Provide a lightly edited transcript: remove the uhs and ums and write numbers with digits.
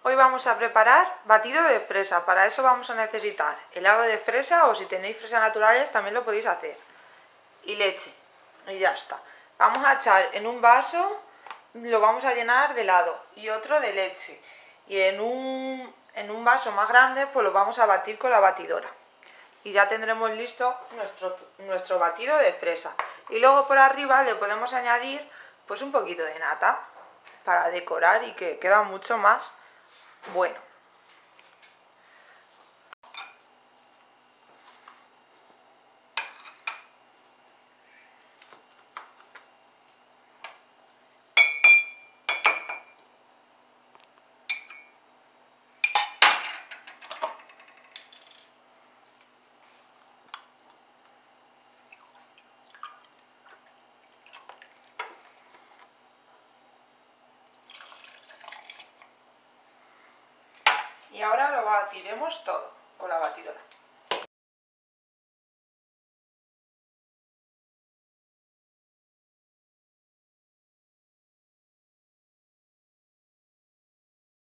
Hoy vamos a preparar batido de fresa. Para eso vamos a necesitar helado de fresa, o si tenéis fresas naturales también lo podéis hacer, y leche, y ya está. Vamos a echar en un vaso, lo vamos a llenar de helado y otro de leche, y en un vaso más grande pues lo vamos a batir con la batidora y ya tendremos listo nuestro batido de fresa. Y luego por arriba le podemos añadir pues un poquito de nata para decorar y que queda mucho más bueno. Y ahora lo batiremos todo con la batidora.